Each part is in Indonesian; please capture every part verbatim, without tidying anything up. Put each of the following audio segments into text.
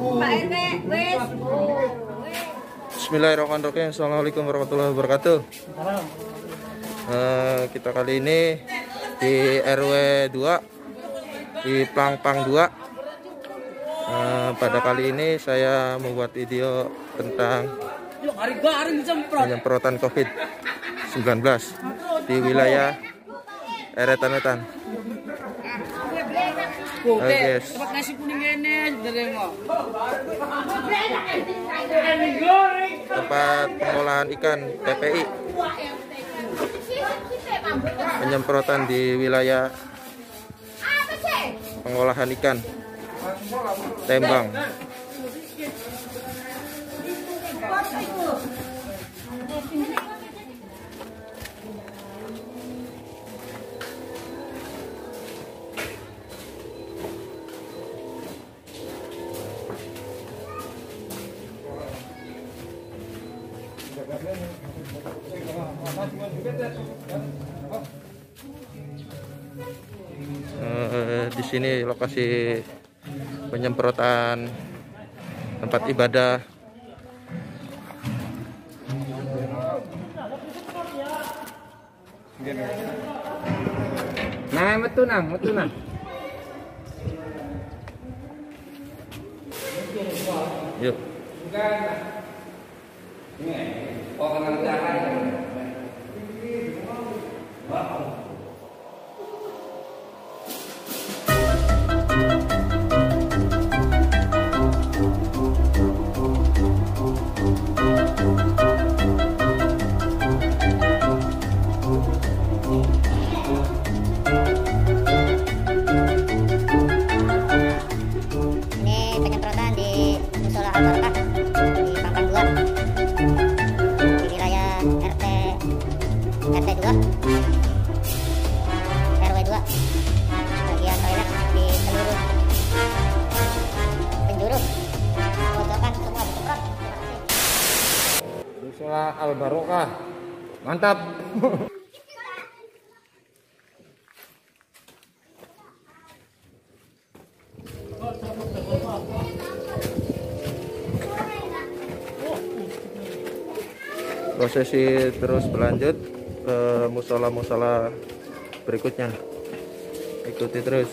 Bismillahirrahmanirrahim. Assalamualaikum warahmatullahi wabarakatuh. Uh, kita kali ini di R W dua di Plangpang dua. Uh, pada kali ini saya membuat video tentang penyemprotan COVID sembilan belas di wilayah Eretan-etan. Oke guys. Tempat pengolahan ikan T P I. Penyemprotan di wilayah pengolahan ikan Tembang. Uh, di sini lokasi penyemprotan tempat ibadah. Nah, metu nang, metu nang. Yuk. Oh, kenal jalan. R W dua bagian toilet di seluruh penjuru pojokan semua disemprot. Musola Al Barokah. Mantap. Prosesi terus berlanjut ke musola-musola berikutnya. Ikuti terus.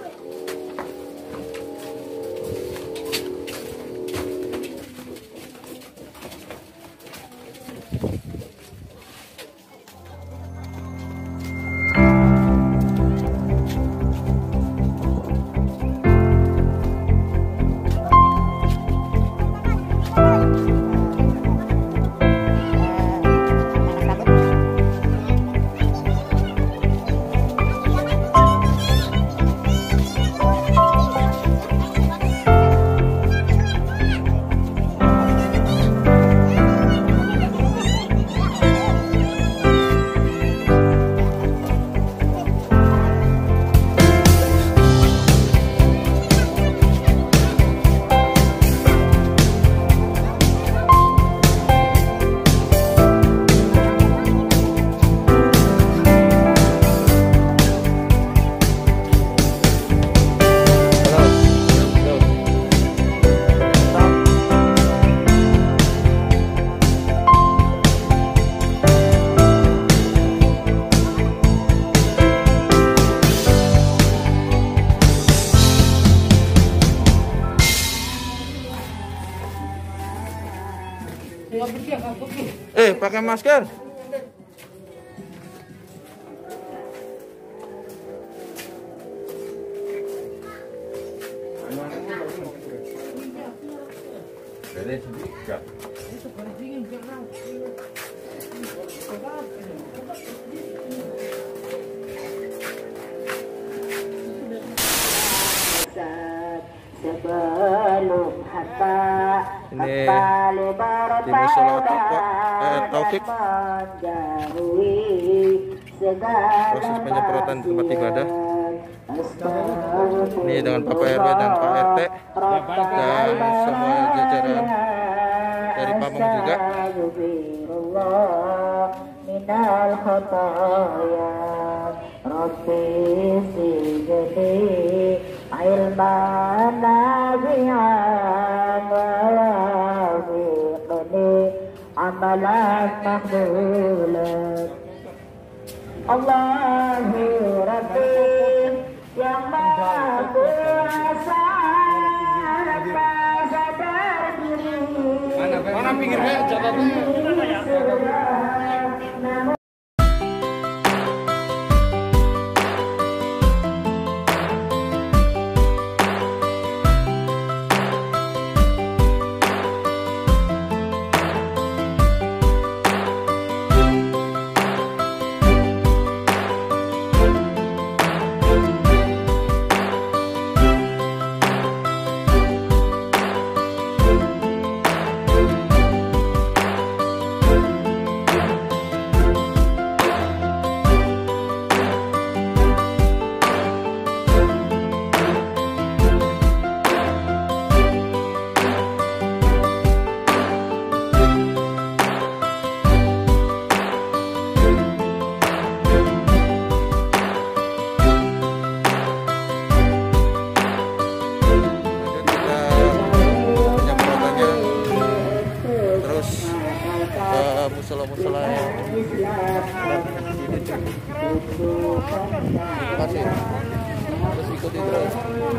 Eh, pakai masker. Sebelum harta Ini di musola eh, Taufik. Proses penyemprotan tempat ibadah. Ini dengan Bapak R W dan Pak R T dan semua jajaran dari Pamong juga. علما نافعا ويرزقني عملا مقبولا الله ربي yang maha kuasa tanpa sadar diri. Mana pinggirnya catatnya? musola-musola yang terima kasih, terus ikuti terus.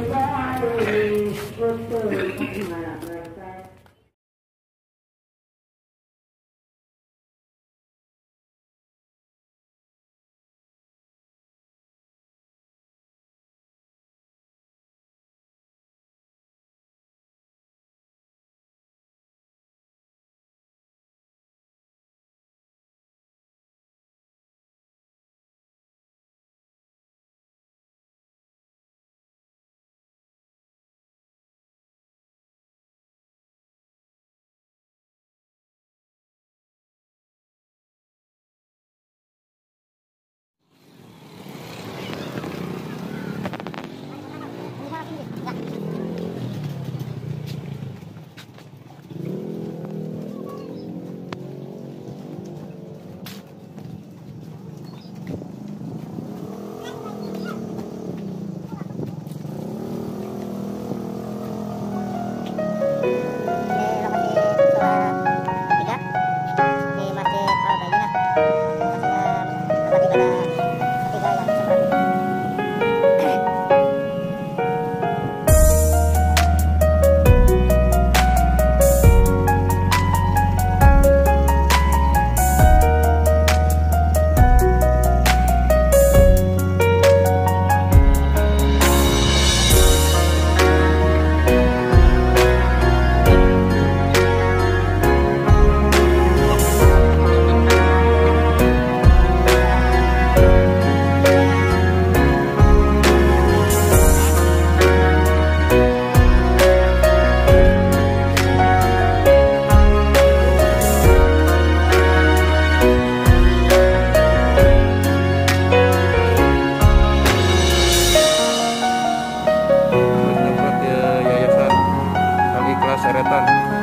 Seretan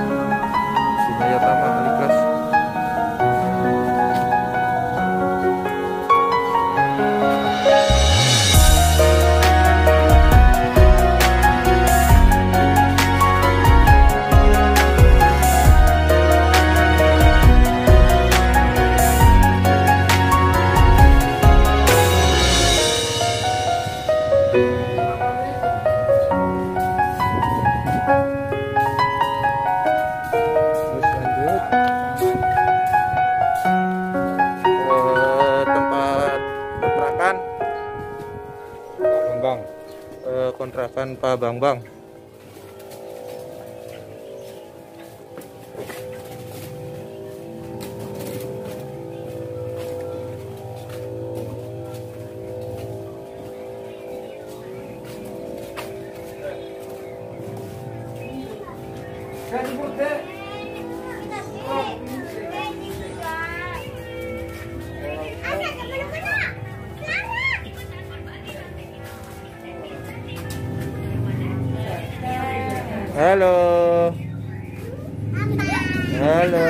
Sinaya Tama Aliklas. Kontrakan Pak Bambang. Halo. Halo.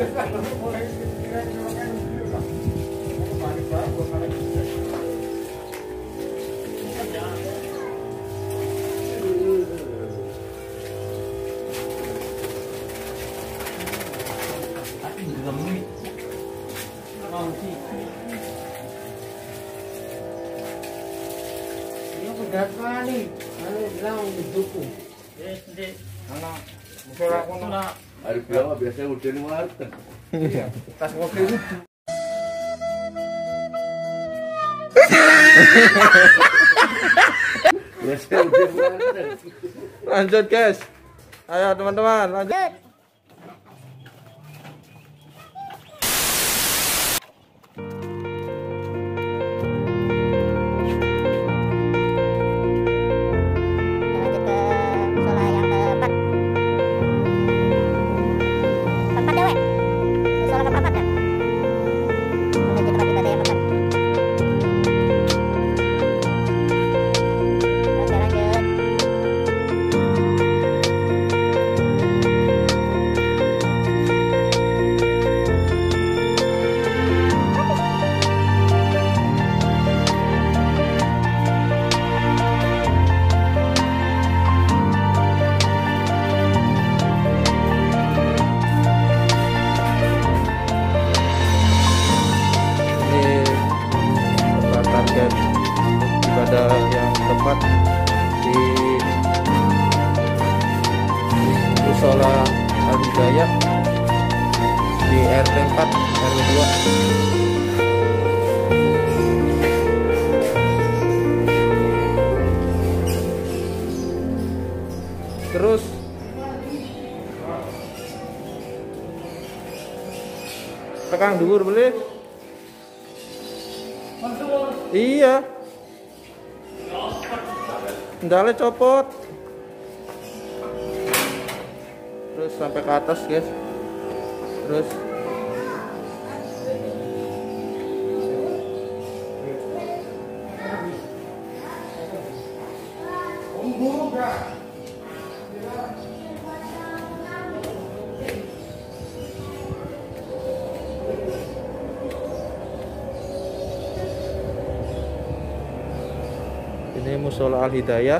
Hari biasa biasanya udah di warteg. Iya, tas kopi itu. Biasanya udah di warteg. Lanjut guys. Ayo teman-teman, lanjut. Ibadah yang tepat di Musola Al-Hidayah di R T empat R W dua. Terus tekan dhuwur boleh. Iya. Sendalnya copot. Terus sampai ke atas, guys. Terus ini Musola Al-Hidayah.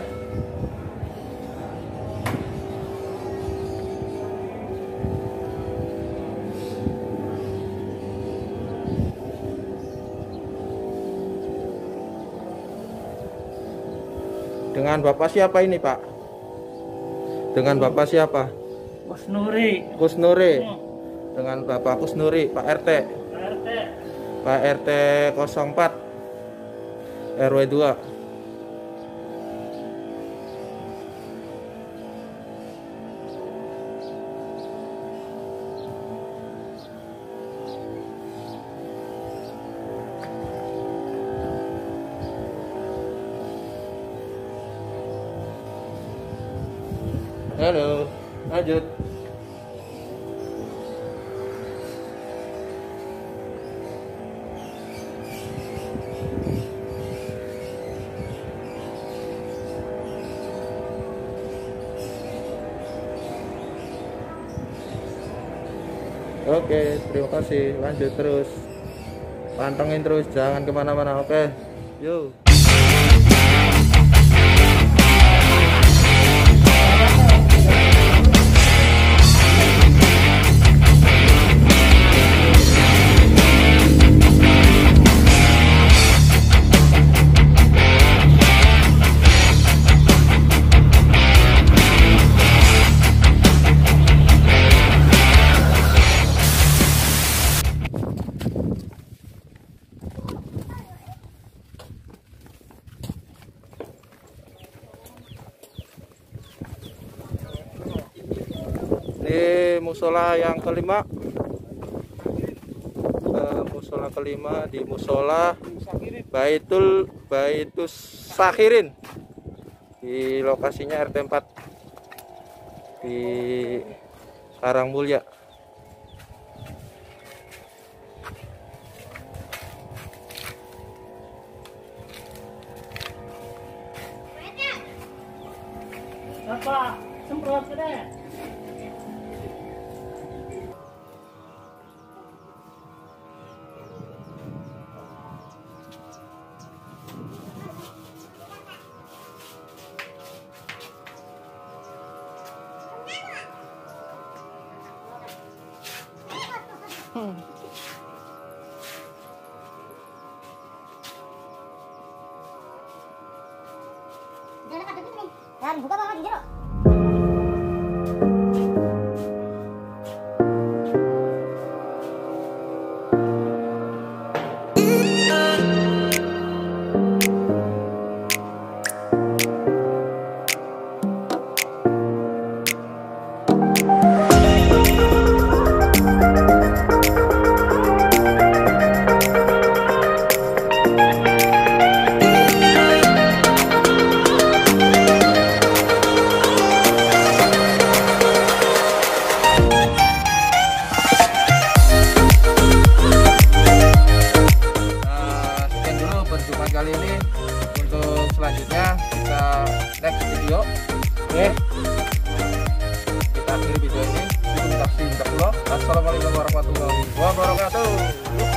Dengan Bapak siapa ini, Pak? Dengan Bapak siapa? Kusnuri. Kusnuri. Dengan Bapak Kusnuri, Pak R T. Pak R T. Pak R T nol empat R W dua. Halo, lanjut. Oke, terima kasih. Lanjut terus. Pantengin terus, jangan kemana-mana. Oke, yuk. Ini musola yang kelima, uh, musola kelima di musola Baitul Baitus Sakhirin di lokasinya R T empat di Karangmulya. Bapak semprot ke deh. Ya, dibuka Bang, lagi jeruk. Perjumpaan kali ini. Untuk selanjutnya kita next video. Oke, kita akhiri video ini. Terima kasih. Assalamualaikum warahmatullahi wabarakatuh.